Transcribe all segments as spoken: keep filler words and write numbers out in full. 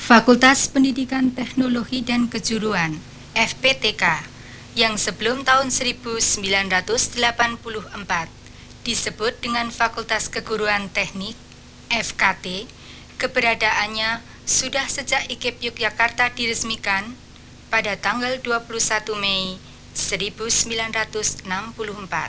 Fakultas Pendidikan Teknologi dan Kejuruan F P T K yang sebelum tahun seribu sembilan ratus delapan puluh empat disebut dengan Fakultas Keguruan Teknik F K T, keberadaannya sudah sejak I K I P Yogyakarta diresmikan pada tanggal dua puluh satu Mei seribu sembilan ratus enam puluh empat.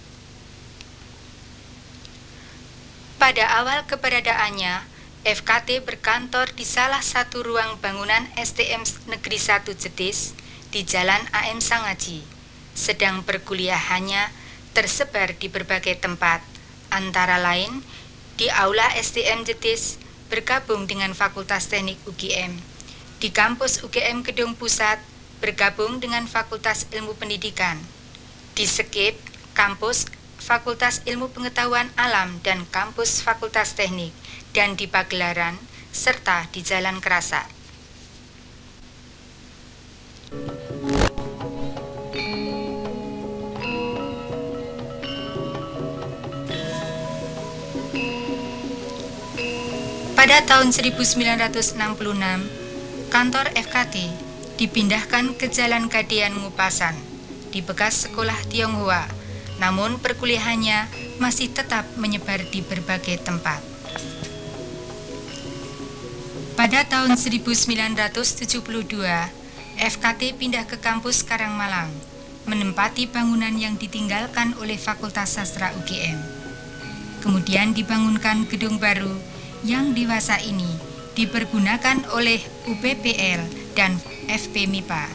Pada awal keberadaannya, F K T berkantor di salah satu ruang bangunan S D M Negeri satu Jetis di Jalan A M Sangaji, sedang perkuliahannya tersebar di berbagai tempat, antara lain di Aula S D M Jetis bergabung dengan Fakultas Teknik U G M, di kampus U G M Gedung Pusat bergabung dengan Fakultas Ilmu Pendidikan, di Sekip kampus Fakultas Ilmu Pengetahuan Alam dan kampus Fakultas Teknik, dan di Pagelaran, serta di Jalan Kerasa. Pada tahun seribu sembilan ratus enam puluh enam, kantor F K T dipindahkan ke Jalan Gadean Ngupasan, di bekas sekolah Tionghoa, namun perkuliahannya masih tetap menyebar di berbagai tempat. Pada tahun seribu sembilan ratus tujuh puluh dua, F K T pindah ke kampus Karangmalang, menempati bangunan yang ditinggalkan oleh Fakultas Sastra U G M. Kemudian dibangunkan gedung baru yang dewasa ini dipergunakan oleh U P P L dan F P M I P A.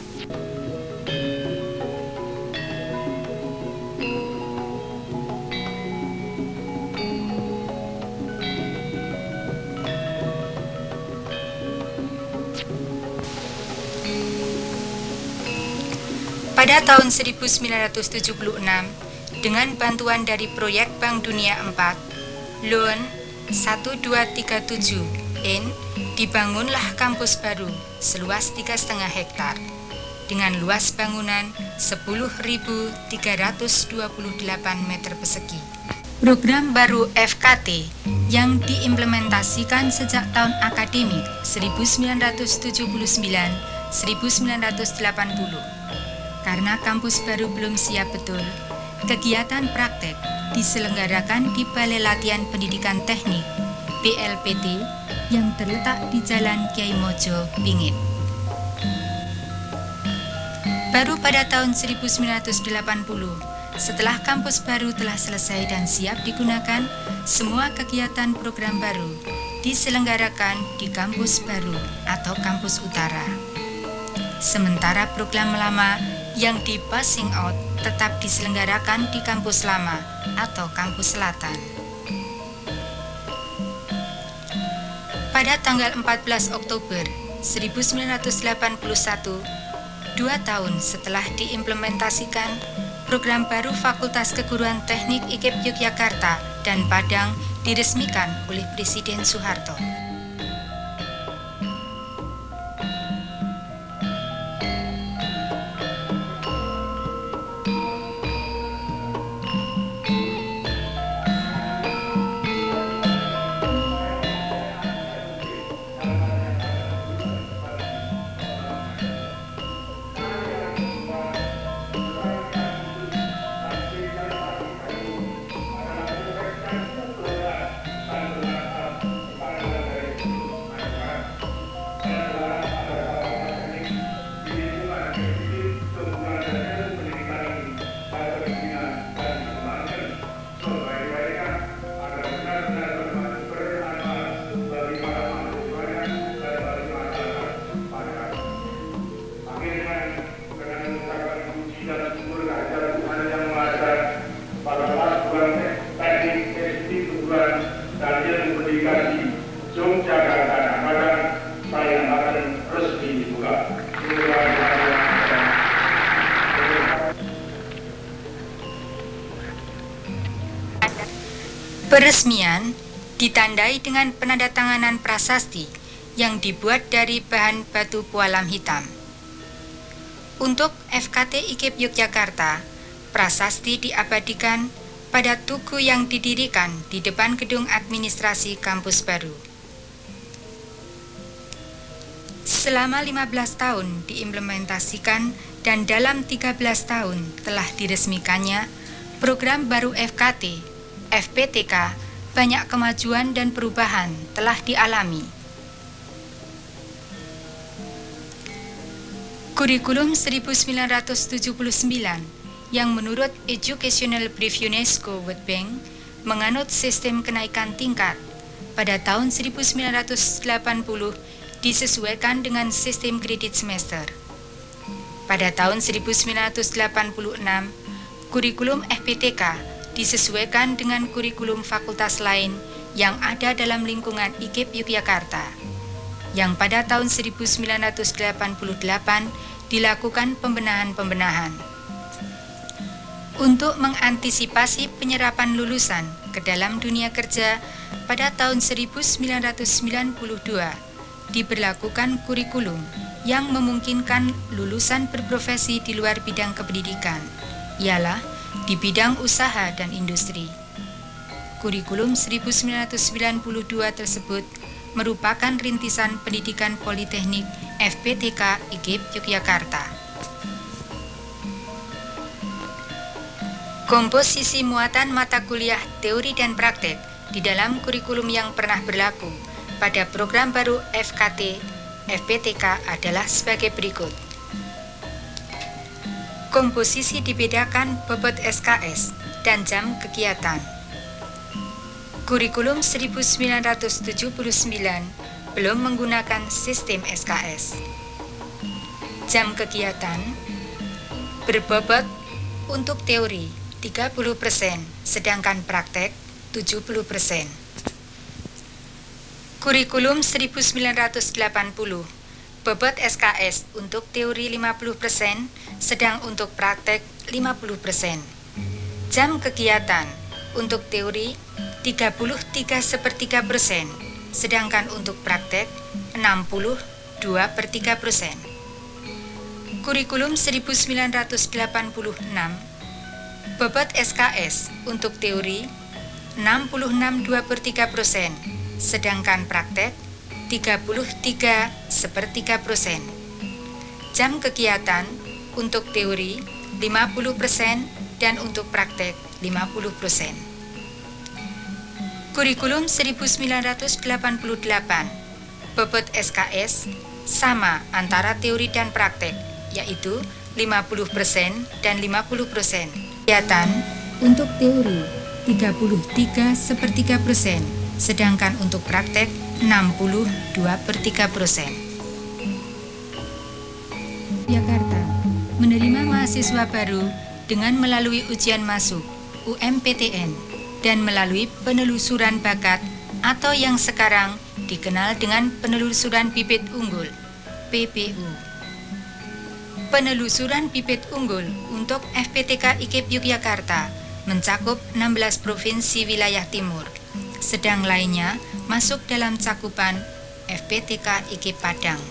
Pada tahun seribu sembilan ratus tujuh puluh enam, dengan bantuan dari proyek Bank Dunia empat, Loan satu dua tiga tujuh N, dibangunlah kampus baru seluas tiga koma lima hektar, dengan luas bangunan sepuluh ribu tiga ratus dua puluh delapan meter persegi. Program baru F K T yang diimplementasikan sejak tahun akademik seribu sembilan ratus tujuh puluh sembilan sampai seribu sembilan ratus delapan puluh. Karena kampus baru belum siap betul, kegiatan praktek diselenggarakan di Balai Latihan Pendidikan Teknik B L P T yang terletak di Jalan Kiai Mojo, Pingit. Baru pada tahun seribu sembilan ratus delapan puluh, setelah kampus baru telah selesai dan siap digunakan, semua kegiatan program baru diselenggarakan di kampus baru atau kampus utara. Sementara program lama yang di passing out tetap diselenggarakan di kampus lama atau kampus selatan. Pada tanggal empat belas Oktober seribu sembilan ratus delapan puluh satu, dua tahun setelah diimplementasikan, program baru Fakultas Keguruan Teknik I K I P Yogyakarta dan Padang diresmikan oleh Presiden Soeharto. Peresmian ditandai dengan penandatanganan prasasti yang dibuat dari bahan batu pualam hitam. Untuk F K T I K I P Yogyakarta, prasasti diabadikan pada tugu yang didirikan di depan gedung administrasi kampus baru. Selama lima belas tahun diimplementasikan dan dalam tiga belas tahun telah diresmikannya program baru F K T, F P T K, banyak kemajuan dan perubahan telah dialami. Kurikulum seribu sembilan ratus tujuh puluh sembilan yang menurut Educational Brief UNESCO World Bank menganut sistem kenaikan tingkat pada tahun seribu sembilan ratus delapan puluh disesuaikan dengan sistem kredit semester. Pada tahun seribu sembilan ratus delapan puluh enam, kurikulum F P T K disesuaikan dengan kurikulum fakultas lain yang ada dalam lingkungan I K I P Yogyakarta, yang pada tahun seribu sembilan ratus delapan puluh delapan dilakukan pembenahan-pembenahan. Untuk mengantisipasi penyerapan lulusan ke dalam dunia kerja pada tahun seribu sembilan ratus sembilan puluh dua, diberlakukan kurikulum yang memungkinkan lulusan berprofesi di luar bidang kependidikan, ialah di bidang usaha dan industri. Kurikulum seribu sembilan ratus sembilan puluh dua tersebut merupakan rintisan pendidikan politeknik F P T K I K I P Yogyakarta. Komposisi muatan mata kuliah teori dan praktek di dalam kurikulum yang pernah berlaku pada program baru F K T, F P T K adalah sebagai berikut. Komposisi dibedakan bobot S K S dan jam kegiatan. Kurikulum seribu sembilan ratus tujuh puluh sembilan belum menggunakan sistem S K S. Jam kegiatan berbobot untuk teori tiga puluh persen, sedangkan praktek tujuh puluh persen. Kurikulum seribu sembilan ratus delapan puluh, bobot S K S untuk teori lima puluh persen, sedang untuk praktek lima puluh persen. Jam kegiatan untuk teori tiga puluh tiga sepertiga persen, sedangkan untuk praktek enam puluh dua per tiga persen. Kurikulum seribu sembilan ratus delapan puluh enam, bobot S K S untuk teori enam puluh enam koma dua per tiga persen, sedangkan praktek tiga puluh tiga sepertiga persen. Jam kegiatan untuk teori lima puluh persen dan untuk praktek lima puluh persen. Kurikulum seribu sembilan ratus delapan puluh delapan, bobot S K S sama antara teori dan praktek, yaitu lima puluh persen dan lima puluh persen. Kegiatan untuk teori tiga puluh tiga sepertiga persen, sedangkan untuk praktek enam puluh dua per tiga persen. Yogyakarta menerima mahasiswa baru dengan melalui ujian masuk U M P T N dan melalui penelusuran bakat atau yang sekarang dikenal dengan penelusuran bibit unggul P B U. Penelusuran bibit unggul untuk F P T K I K I P Yogyakarta mencakup enam belas provinsi wilayah timur, sedang lainnya masuk dalam cakupan F P T K I K I P Padang.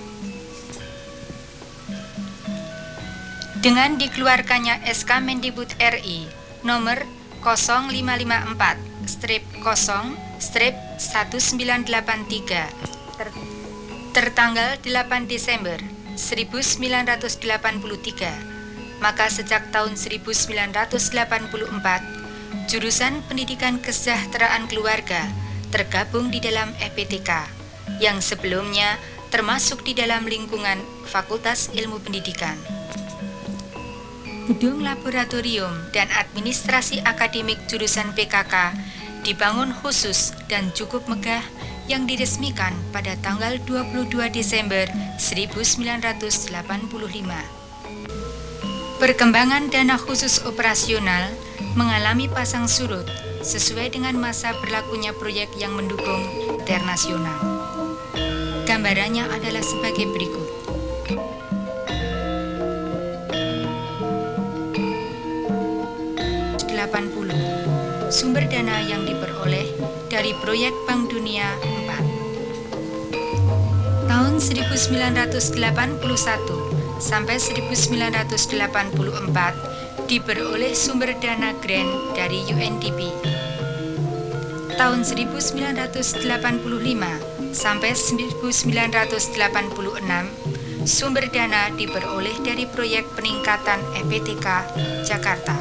Dengan dikeluarkannya S K Mendikbud R I nomor nol lima lima empat nol satu sembilan delapan tiga ter tertanggal delapan Desember seribu sembilan ratus delapan puluh tiga, maka sejak tahun seribu sembilan ratus delapan puluh empat jurusan Pendidikan Kesejahteraan Keluarga tergabung di dalam F P T K yang sebelumnya termasuk di dalam lingkungan Fakultas Ilmu Pendidikan. Gedung laboratorium dan administrasi akademik jurusan P K K dibangun khusus dan cukup megah yang diresmikan pada tanggal dua puluh dua Desember seribu sembilan ratus delapan puluh lima. Perkembangan dana khusus operasional mengalami pasang surut sesuai dengan masa berlakunya proyek yang mendukung internasional. Gambarannya adalah sebagai berikut. delapan puluh Sumber dana yang diperoleh dari proyek Bank Dunia empat. Tahun seribu sembilan ratus delapan puluh satu sampai seribu sembilan ratus delapan puluh empat diperoleh sumber dana grant dari U N D P. Tahun seribu sembilan ratus delapan puluh lima sampai seribu sembilan ratus delapan puluh enam, sumber dana diperoleh dari proyek peningkatan E P T K Jakarta.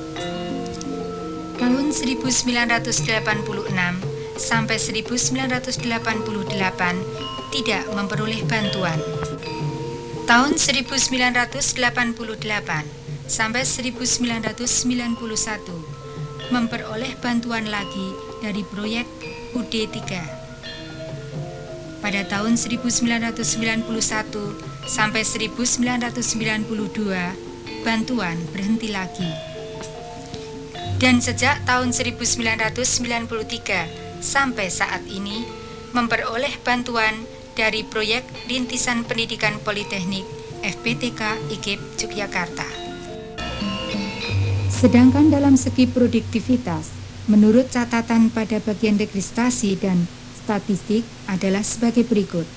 Tahun seribu sembilan ratus delapan puluh enam sampai seribu sembilan ratus delapan puluh delapan tidak memperoleh bantuan. Tahun seribu sembilan ratus delapan puluh delapan sampai seribu sembilan ratus sembilan puluh satu memperoleh bantuan lagi dari proyek U D tiga. Pada tahun seribu sembilan ratus sembilan puluh satu sampai seribu sembilan ratus sembilan puluh dua, bantuan berhenti lagi. Dan sejak tahun seribu sembilan ratus sembilan puluh tiga sampai saat ini memperoleh bantuan dari proyek Rintisan Pendidikan Politeknik F P T K I K I P Yogyakarta. Sedangkan dalam segi produktivitas, menurut catatan pada bagian registrasi dan statistik adalah sebagai berikut.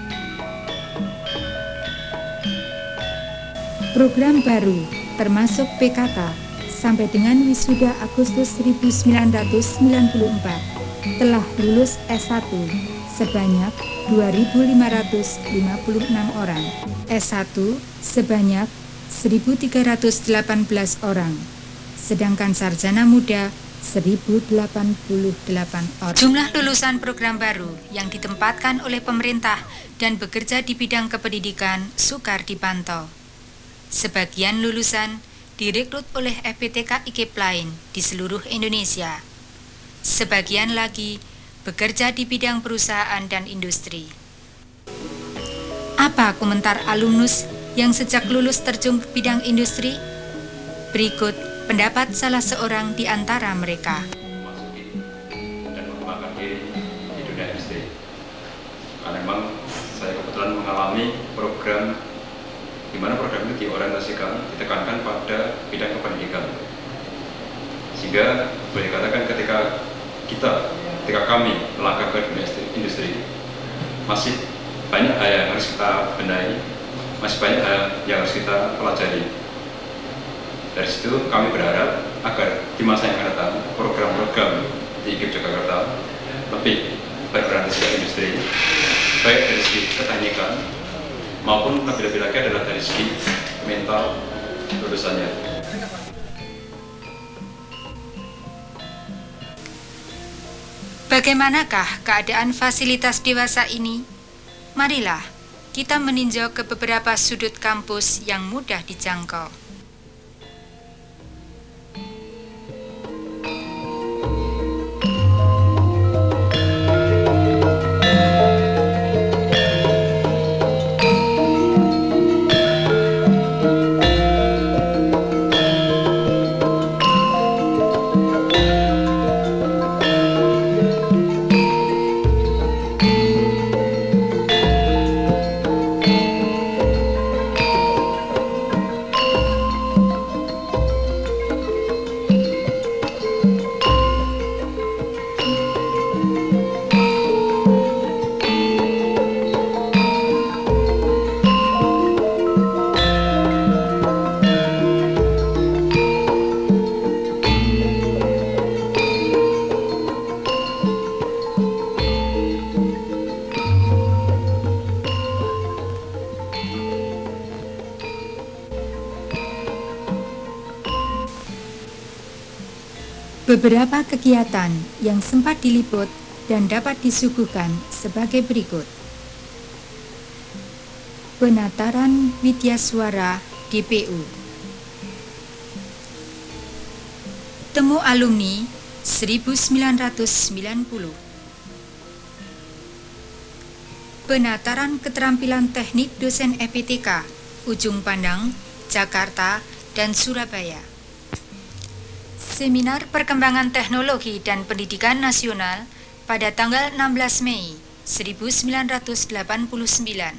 Program baru termasuk P K K sampai dengan wisuda Agustus seribu sembilan ratus sembilan puluh empat telah lulus S satu sebanyak dua ribu lima ratus lima puluh enam orang, S satu sebanyak seribu tiga ratus delapan belas orang, sedangkan sarjana muda seribu delapan puluh delapan orang. Jumlah lulusan program baru yang ditempatkan oleh pemerintah dan bekerja di bidang kependidikan sukar dipantau. Sebagian lulusan direkrut oleh F P T K I K I P lain di seluruh Indonesia. Sebagian lagi bekerja di bidang perusahaan dan industri. Apa komentar alumnus yang sejak lulus terjun ke bidang industri? Berikut pendapat salah seorang di antara mereka. Memasuki dan mengembangkan diri di dunia industri. Karena memang saya kebetulan mengalami program di mana program itu diorientasikan, ditekankan pada bidang kependidikan. Sehingga boleh dikatakan ketika kita, ketika kami melangkah ke dunia industri, masih banyak hal yang harus kita benahi, masih banyak hal yang harus kita pelajari. Dari situ kami berharap agar di masa yang akan datang program-program di I K I P Jakarta lebih berorientasi ke industri, baik dari segi keteknikan maupun lebih-lebih lagi adalah dari segi mental lulusannya. Bagaimanakah keadaan fasilitas dewasa ini? Marilah kita meninjau ke beberapa sudut kampus yang mudah dijangkau. Beberapa kegiatan yang sempat diliput dan dapat disuguhkan sebagai berikut. Penataran Widyaswara D P U. Temu alumni seribu sembilan ratus sembilan puluh. Penataran keterampilan teknik dosen E P T K Ujung Pandang, Jakarta, dan Surabaya. Seminar Perkembangan Teknologi dan Pendidikan Nasional pada tanggal enam belas Mei seribu sembilan ratus delapan puluh sembilan.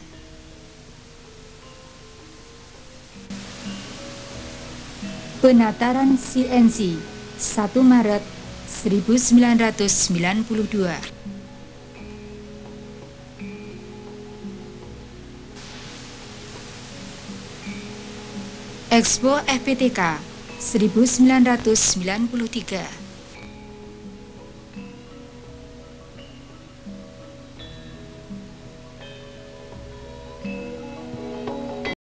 Penataran C N C satu Maret seribu sembilan ratus sembilan puluh dua. Expo F P T K seribu sembilan ratus sembilan puluh tiga.